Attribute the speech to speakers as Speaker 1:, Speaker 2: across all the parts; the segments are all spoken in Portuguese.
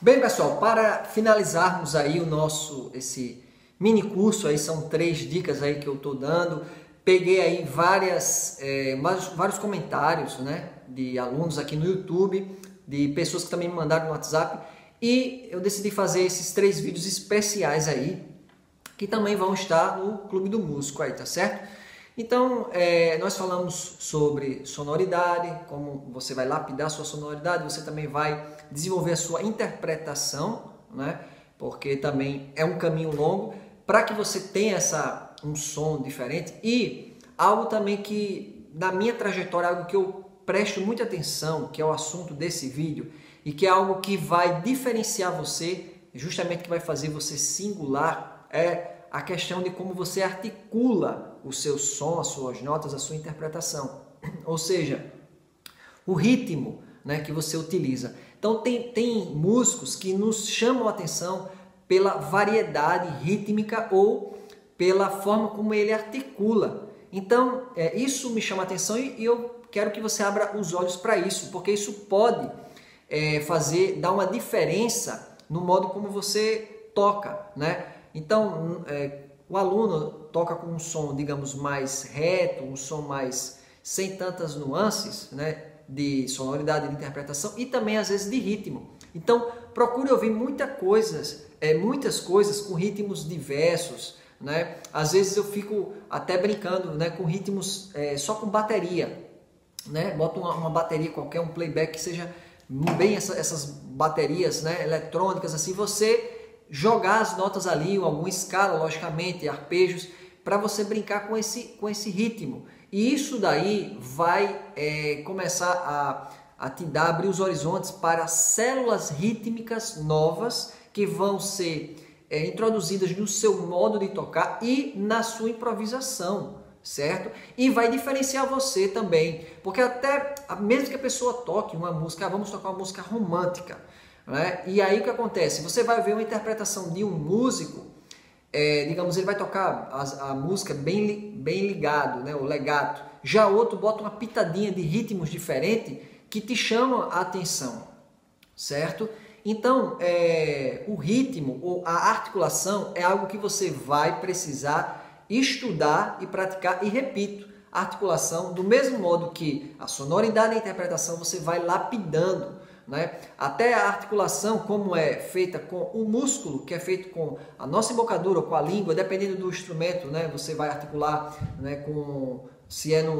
Speaker 1: Bem, pessoal, para finalizarmos aí esse mini curso aí, são 3 dicas aí que eu tô dando. Peguei aí vários comentários, né, de alunos aqui no YouTube, de pessoas que também me mandaram no WhatsApp, e eu decidi fazer esses 3 vídeos especiais aí, que também vão estar no Clube do Músico aí, tá certo? Então, nós falamos sobre sonoridade, como você vai lapidar a sua sonoridade, você também vai desenvolver a sua interpretação, né? Porque também é um caminho longo para que você tenha um som diferente. E algo também que, na minha trajetória, algo que eu presto muita atenção, que é o assunto desse vídeo, e que é algo que vai diferenciar você, justamente que vai fazer você singular, é a questão de como você articula o seu som, as suas notas, a sua interpretação. Ou seja, o ritmo, né, que você utiliza. Então tem músicos que nos chamam a atenção pela variedade rítmica ou pela forma como ele articula. Então isso me chama a atenção e eu quero que você abra os olhos para isso, porque isso pode dar uma diferença no modo como você toca, né? Então, o aluno toca com um som, digamos, mais reto, um som mais sem tantas nuances, né, de sonoridade, de interpretação e também, às vezes, de ritmo. Então, procure ouvir muitas coisas com ritmos diversos, né? Às vezes eu fico até brincando, né, com ritmos só com bateria, né? Bota uma bateria qualquer, um playback que seja bem essas baterias, né, eletrônicas, assim, você jogar as notas ali, alguma escala, logicamente, arpejos, para você brincar com esse ritmo. E isso daí vai começar a te abrir os horizontes para células rítmicas novas que vão ser introduzidas no seu modo de tocar e na sua improvisação, certo? E vai diferenciar você também, porque até mesmo que a pessoa toque uma música, vamos tocar uma música romântica, né? E aí o que acontece? Você vai ver uma interpretação de um músico, digamos, ele vai tocar a música bem ligado, né? O legato. Já outro bota uma pitadinha de ritmos diferentes que te chamam a atenção, certo? Então, o ritmo ou a articulação é algo que você vai precisar estudar e praticar. E repito, a articulação, do mesmo modo que a sonoridade e a interpretação, você vai lapidando, né? Até a articulação, como é feita com o músculo, que é feito com a nossa embocadura ou com a língua, dependendo do instrumento, né? Você vai articular, né, se é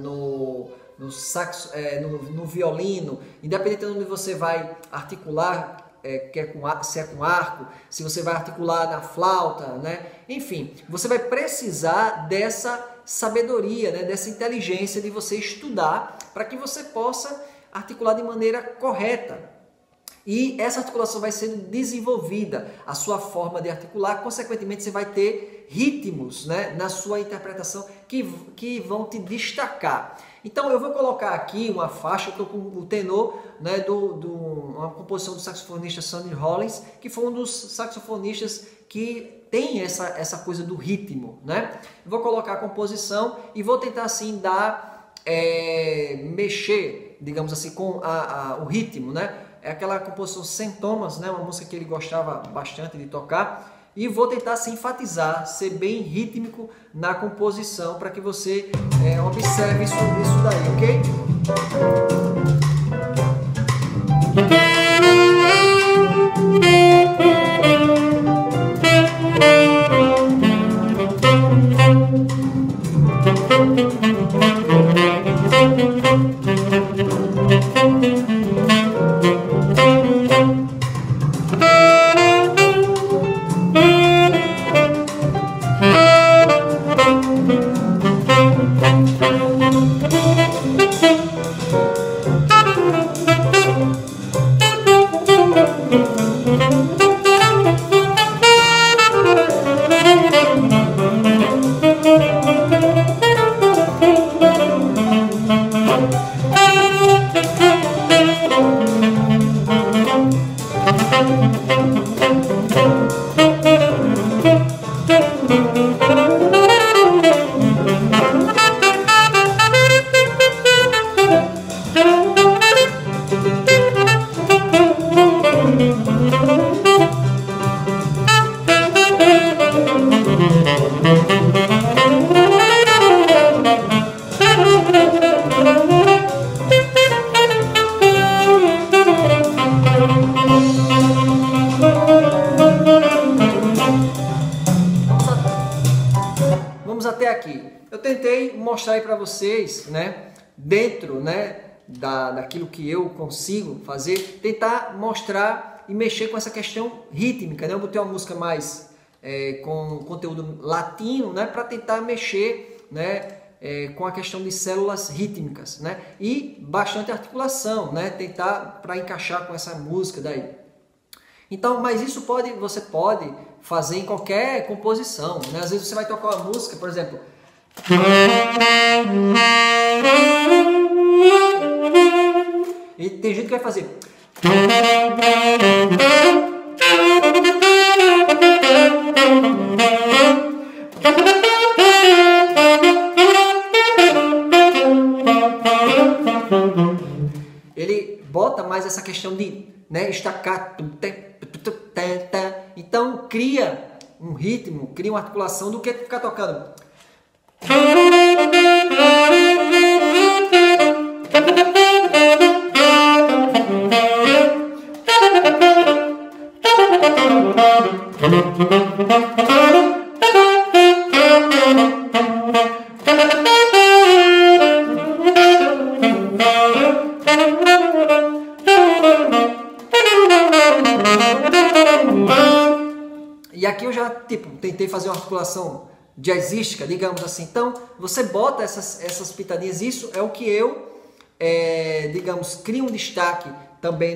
Speaker 1: no saxo, no violino, independente de onde você vai articular, se é com arco, se você vai articular na flauta, né? Enfim, você vai precisar dessa sabedoria, né? Dessa inteligência de você estudar para que você possa articular de maneira correta. E essa articulação vai sendo desenvolvida, a sua forma de articular, consequentemente você vai ter ritmos, né, na sua interpretação que vão te destacar. Então eu vou colocar aqui uma faixa, eu estou com o tenor, né, uma composição do saxofonista Sonny Rollins, que foi um dos saxofonistas que tem essa coisa do ritmo, né? Eu vou colocar a composição e vou tentar assim mexer, digamos assim, com o ritmo, né? É aquela composição St. Thomas, né? Uma música que ele gostava bastante de tocar. E vou tentar assim, enfatizar, ser bem rítmico na composição para que você observe isso daí, ok? para vocês, né, dentro, né, daquilo que eu consigo fazer, tentar mostrar e mexer com essa questão rítmica, né? Eu botei uma música mais com conteúdo latino, né, para tentar mexer, né, com a questão de células rítmicas, né, e bastante articulação, né, tentar para encaixar com essa música daí. Então, mas isso você pode fazer em qualquer composição, né? Às vezes você vai tocar uma música, por exemplo, e tem gente que vai fazer ele bota mais essa questão de, né, staccato, então cria um ritmo, cria uma articulação do que ficar tocando. E aqui eu já tentei fazer uma articulação jazzística, digamos assim. Então, você bota essas pitadinhas. Isso é o que eu, digamos, crio um destaque também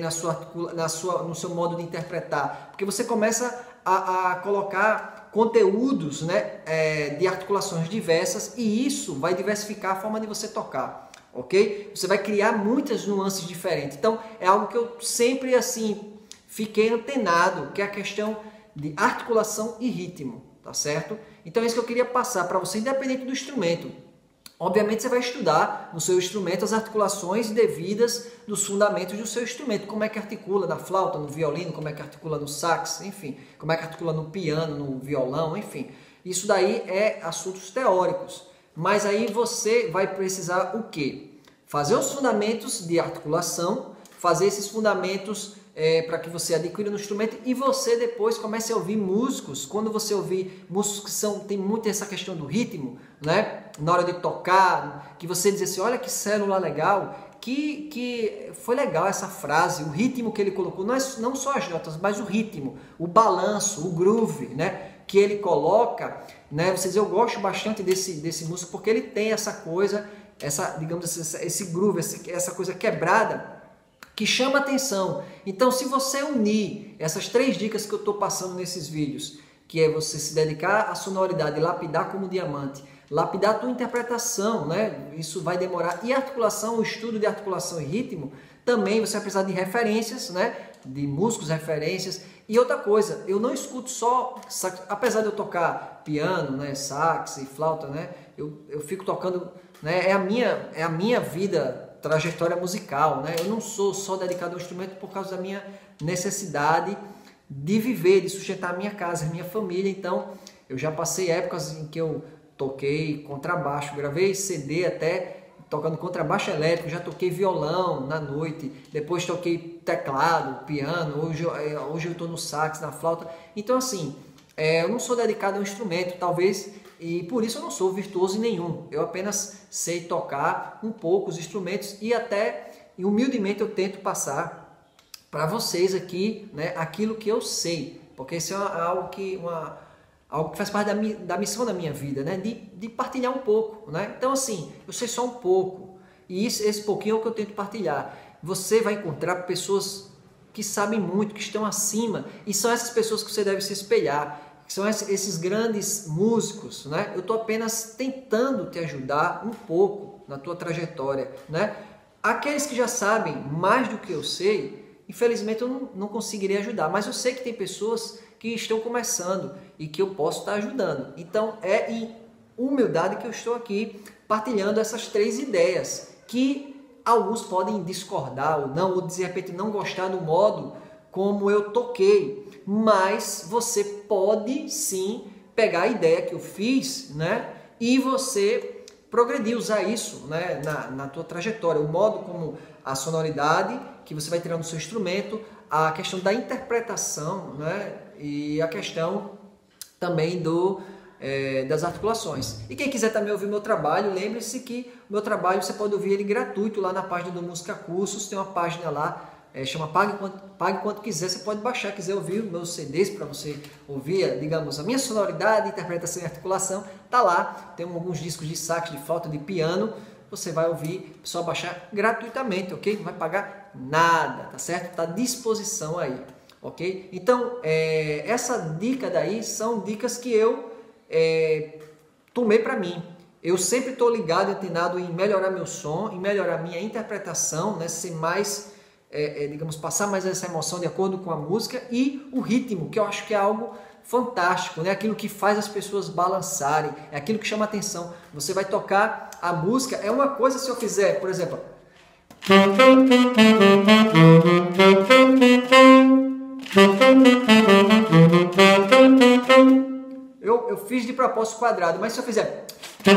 Speaker 1: no seu modo de interpretar. Porque você começa a colocar conteúdos, né, de articulações diversas, e isso vai diversificar a forma de você tocar, ok? Você vai criar muitas nuances diferentes. Então, é algo que eu sempre, assim, fiquei antenado, que é a questão de articulação e ritmo, tá certo? Então é isso que eu queria passar para você, independente do instrumento. Obviamente você vai estudar no seu instrumento as articulações devidas dos fundamentos do seu instrumento, como é que articula na flauta, no violino, como é que articula no sax, enfim, como é que articula no piano, no violão, enfim. Isso daí é assuntos teóricos, mas aí você vai precisar o quê? Fazer os fundamentos de articulação, fazer esses fundamentos para que você adquira no instrumento e você depois comece a ouvir músicos. Quando você ouvir músicos que tem muito essa questão do ritmo, né? Na hora de tocar, que você diz assim, olha que célula legal, que foi legal essa frase, o ritmo que ele colocou, não só as notas, mas o ritmo, o balanço, o groove, né? Que ele coloca, né? Você diz, eu gosto bastante desse músico porque ele tem essa coisa, digamos esse groove, essa coisa quebrada, que chama atenção. Então, se você unir essas 3 dicas que eu estou passando nesses vídeos, que é você se dedicar à sonoridade, lapidar como diamante, lapidar a tua interpretação, né? Isso vai demorar. E articulação, o estudo de articulação e ritmo, também você vai precisar de referências, né? De músicos, referências. E outra coisa, eu não escuto só, apesar de eu tocar piano, né? Sax e flauta, né? Eu fico tocando, né? É a minha vida, trajetória musical, né? Eu não sou só dedicado ao instrumento por causa da minha necessidade de viver, de sustentar a minha casa, a minha família. Então, eu já passei épocas em que eu toquei contrabaixo, gravei CD até tocando contrabaixo elétrico, já toquei violão na noite, depois toquei teclado, piano, hoje eu estou no sax, na flauta. Então, assim, eu não sou dedicado ao instrumento, talvez, e por isso eu não sou virtuoso em nenhum. Eu apenas sei tocar um pouco os instrumentos e humildemente eu tento passar para vocês aqui, né, aquilo que eu sei, porque isso é algo que faz parte da missão da minha vida, né, de partilhar um pouco, né? Então, assim, eu sei só um pouco e esse pouquinho é o que eu tento partilhar. Você vai encontrar pessoas que sabem muito, que estão acima, e são essas pessoas que você deve se espelhar. São esses grandes músicos, né? Eu estou apenas tentando te ajudar um pouco na tua trajetória, né? Aqueles que já sabem mais do que eu sei, infelizmente eu não conseguiria ajudar, mas eu sei que tem pessoas que estão começando e que eu posso estar ajudando. Então é em humildade que eu estou aqui partilhando essas 3 ideias, que alguns podem discordar ou não, ou de repente não gostar do modo como eu toquei, mas você pode sim pegar a ideia que eu fiz, né, e você progredir, usar isso, né, na tua trajetória, o modo como a sonoridade que você vai tirar no seu instrumento, a questão da interpretação, né, e a questão também das articulações. E quem quiser também ouvir meu trabalho, lembre-se que o meu trabalho você pode ouvir ele gratuito lá na página do Música Cursos, tem uma página lá, chama Pague Quanto Quiser, você pode baixar, quiser ouvir os meus CDs para você ouvir, digamos, a minha sonoridade, interpretação e articulação, tá lá, tem alguns discos de sax, de flauta, de piano, você vai ouvir, só baixar gratuitamente, ok? Não vai pagar nada, tá certo? Está à disposição aí, ok? Então, essa dica daí são dicas que eu tomei para mim. Eu sempre estou ligado, antenado em melhorar meu som, em melhorar minha interpretação, né? Ser mais, digamos, passar mais essa emoção de acordo com a música e o ritmo, que eu acho que é algo fantástico, né? Aquilo que faz as pessoas balançarem, é aquilo que chama atenção. Você vai tocar a música, é uma coisa se eu fizer, por exemplo, eu fiz de propósito quadrado, mas se eu fizer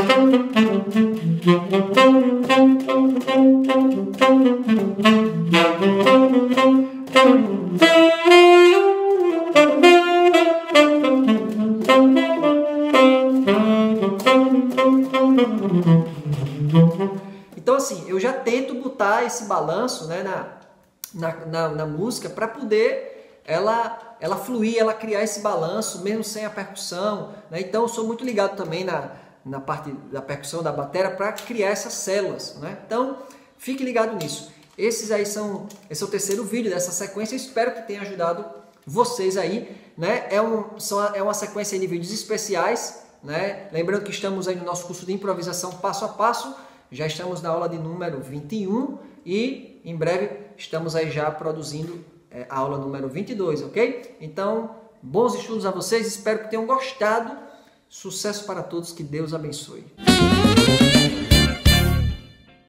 Speaker 1: então assim, eu já tento botar esse balanço, né, na música para poder ela fluir, ela criar esse balanço mesmo sem a percussão, né? Então eu sou muito ligado também na parte da percussão, da bateria, para criar essas células, né? Então fique ligado nisso. Esse é o terceiro vídeo dessa sequência, eu espero que tenha ajudado vocês aí, né? É uma sequência de vídeos especiais, né? Lembrando que estamos aí no nosso curso de improvisação passo a passo, já estamos na aula de número 21 e em breve estamos aí já produzindo a aula número 22, ok? Então, bons estudos a vocês, espero que tenham gostado. Sucesso para todos, que Deus abençoe.